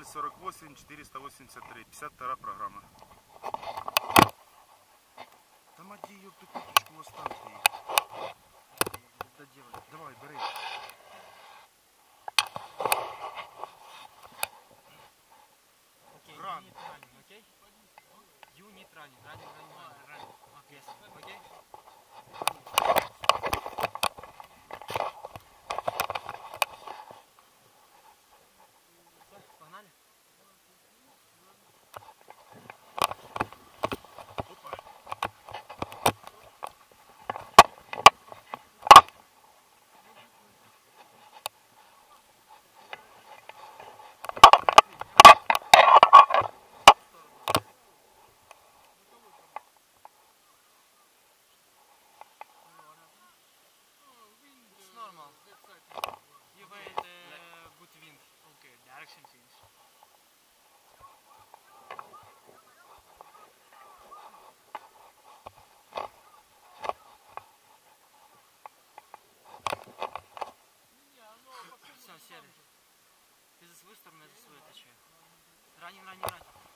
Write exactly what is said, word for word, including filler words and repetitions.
сорок восемь четыреста восемьдесят три, пятьдесят вторая программа. Там оди, ёпту, курточку оставьте її. Давай, бери. Окей, Ран. юнит ранен, окей? Юнит ранен, ранен, ранен, ранен. Окей, окей? Все, погнали? Опа. It's normal. You wait uh, good wind. Okay, direction change. Все, сели. Ты за свою сторону, я за свою отвечаю. Ранен, ранен, ранен.